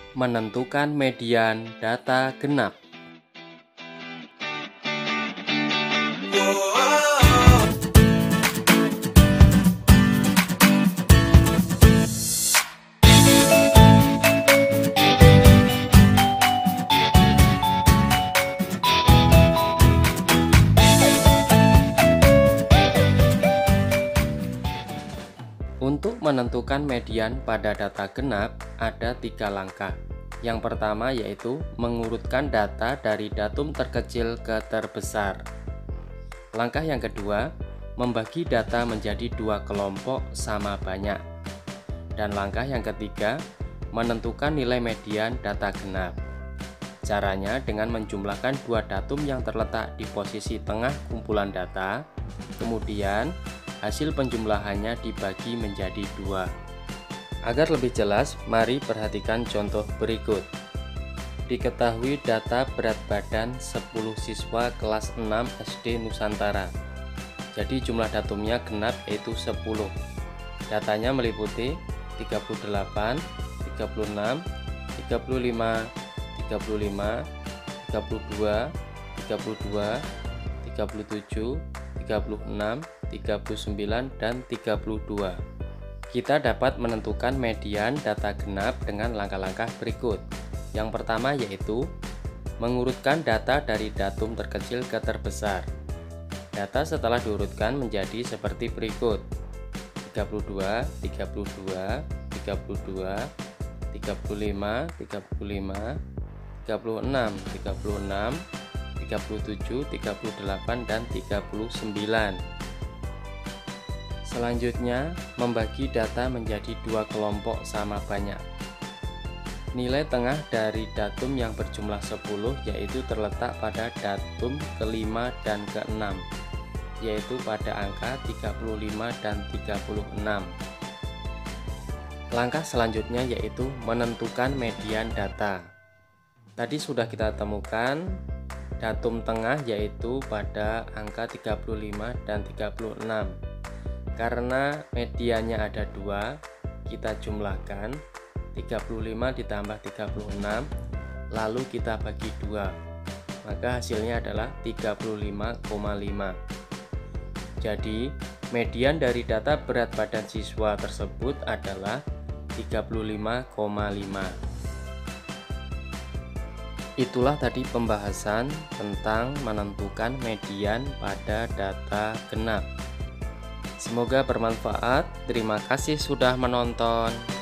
Menentukan median data genap. Untuk menentukan median pada data genap, ada 3 langkah. Yang pertama yaitu mengurutkan data dari datum terkecil ke terbesar. Langkah yang kedua, membagi data menjadi 2 kelompok sama banyak. Dan langkah yang ketiga, menentukan nilai median data genap. Caranya dengan menjumlahkan 2 datum yang terletak di posisi tengah kumpulan data, kemudian hasil penjumlahannya dibagi menjadi 2. Agar lebih jelas, mari perhatikan contoh berikut. Diketahui data berat badan 10 siswa kelas 6 SD Nusantara. Jadi jumlah datumnya genap yaitu 10. Datanya meliputi 38, 36, 35, 35, 32, 32, 37, 36, 39, dan 32. Kita dapat menentukan median data genap dengan langkah-langkah berikut. Yang pertama yaitu mengurutkan data dari datum terkecil ke terbesar. Data setelah diurutkan menjadi seperti berikut: 32, 32, 32, 35, 35, 36, 36, 37, 38, dan 39. Selanjutnya, membagi data menjadi 2 kelompok sama banyak. Nilai tengah dari datum yang berjumlah 10 yaitu terletak pada datum ke-5 dan ke-6, yaitu pada angka 35 dan 36. Langkah selanjutnya yaitu menentukan median data. Tadi sudah kita temukan datum tengah yaitu pada angka 35 dan 36. Karena mediannya ada 2, kita jumlahkan 35 ditambah 36, lalu kita bagi 2. Maka hasilnya adalah 35,5. Jadi, median dari data berat badan siswa tersebut adalah 35,5. Itulah tadi pembahasan tentang menentukan median pada data genap. Semoga bermanfaat. Terima kasih sudah menonton.